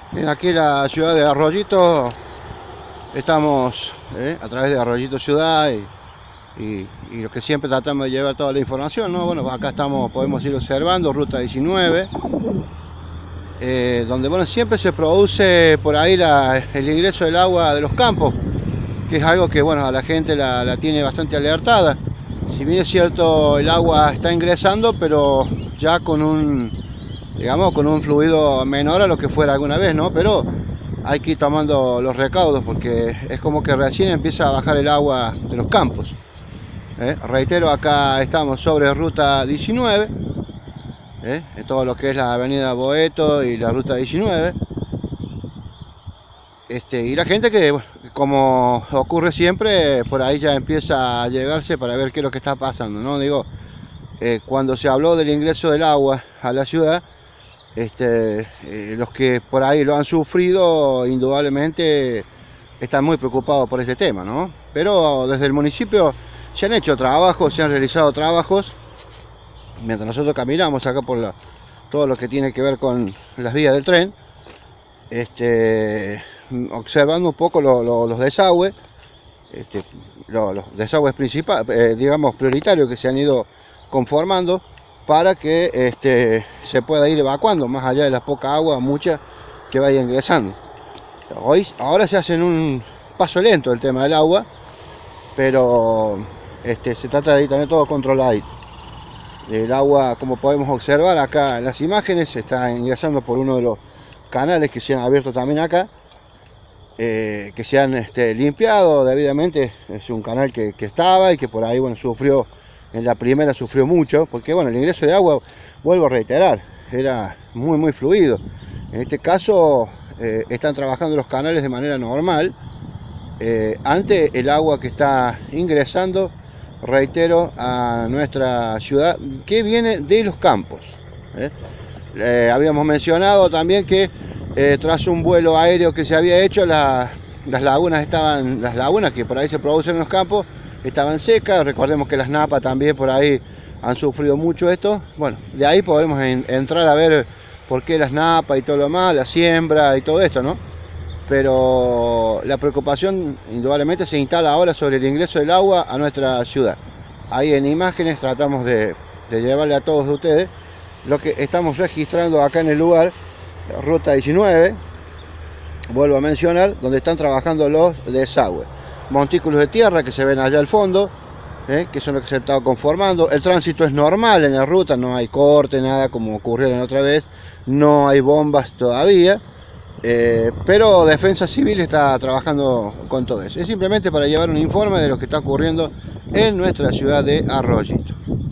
Bien, aquí en la ciudad de Arroyito estamos a través de Arroyito Ciudad y lo que siempre tratamos de llevar toda la información, ¿no? Bueno, acá estamos, podemos ir observando Ruta 19, donde bueno, siempre se produce por ahí el ingreso del agua de los campos, que es algo que bueno, a la gente la tiene bastante alertada. Si bien es cierto, el agua está ingresando, pero ya con un, digamos, con un fluido menor a lo que fuera alguna vez, ¿no? Pero hay que ir tomando los recaudos porque es como que recién empieza a bajar el agua de los campos. Reitero, acá estamos sobre Ruta 19, en todo lo que es la avenida Boeto y la Ruta 19. Y la gente que, bueno, como ocurre siempre, por ahí ya empieza a llegarse para ver qué es lo que está pasando, ¿no? Digo, cuando se habló del ingreso del agua a la ciudad, los que por ahí lo han sufrido, indudablemente están muy preocupados por este tema, ¿no? Pero desde el municipio se han hecho trabajos, se han realizado trabajos, mientras nosotros caminamos acá por todo lo que tiene que ver con las vías del tren, observando un poco los desagües, los desagües principales, digamos prioritarios, que se han ido conformando para que se pueda ir evacuando, más allá de la poca agua, mucha que vaya ingresando. Ahora se hace en un paso lento el tema del agua, pero se trata de tener todo controlado. El agua, como podemos observar acá en las imágenes, está ingresando por uno de los canales que se han abierto también acá, que se han limpiado debidamente. Es un canal que estaba y que por ahí, bueno, sufrió, en la primera sufrió mucho, porque bueno, el ingreso de agua, vuelvo a reiterar, era muy fluido. En este caso están trabajando los canales de manera normal. Ante el agua que está ingresando, reitero, a nuestra ciudad, que viene de los campos. Habíamos mencionado también que tras un vuelo aéreo que se había hecho, las lagunas que por ahí se producen en los campos estaban secas. Recordemos que las napas también por ahí han sufrido mucho esto. Bueno, de ahí podemos entrar a ver por qué las napas y todo lo demás, la siembra y todo esto, ¿no? Pero la preocupación indudablemente se instala ahora sobre el ingreso del agua a nuestra ciudad. Ahí en imágenes tratamos de llevarle a todos ustedes lo que estamos registrando acá en el lugar, Ruta 19, vuelvo a mencionar, donde están trabajando los desagües. Montículos de tierra que se ven allá al fondo, que son los que se han estado conformando. El tránsito es normal en la ruta, no hay corte, nada como ocurrió la otra vez, no hay bombas todavía. Pero Defensa Civil está trabajando con todo eso. Es simplemente para llevar un informe de lo que está ocurriendo en nuestra ciudad de Arroyito.